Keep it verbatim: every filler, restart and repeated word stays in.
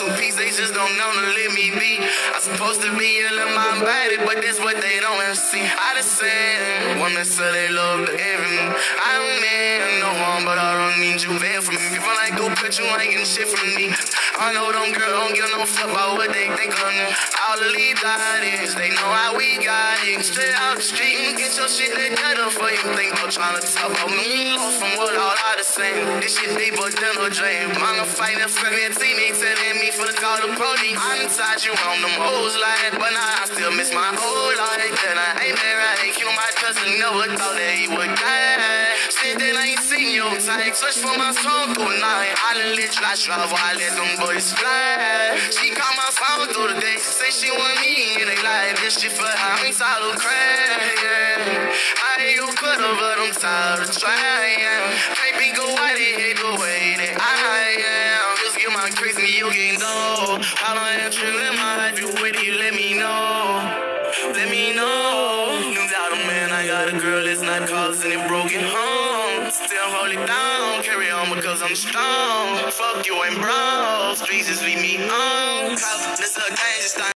two piece, they just don't know to let me be. I'm supposed to be in my body, but that's what they don't see. I just said, women say they love to every move. I don't mean no harm, but I don't need you bad for me. If I like go put you, ain't getting shit from me. I know them girls don't give no fuck about what they think of me. All the lead bodies, they know how we got it. Straight out the street and get your shit together for you. Think about trying to talk about me. Lost from what all I just saying. This shit deeper than a dream. Mama fighting for me, teammate telling me for the call the police. I inside you on them hoes like, but now I still miss my whole life. That I ain't been right. Kill my cousin, never thought that he would die. Shit that I ain't seen your type. Search for my song through the night. I done lit trash drive while I let them boys fly. She called my phone through the day. Say she want me in they life. This shit for her, I'm solid crack. Yeah. I ain't gon' cut her, but I'm tired of trying. Can't be go white head the way that I am. Just get my crease and you can know. How long have you in my life? You with it, let me know. Let me know. No doubt, man, I got a girl that's not causing it broken home. Still hold it down, carry on because I'm strong. Fuck you and bro, streets just leave me on. Cause this a dangerous thing.